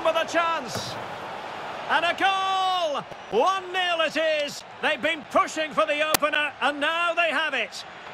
in with a chance. And a goal! 1-0 it is. They've been pushing for the opener, and now they have it.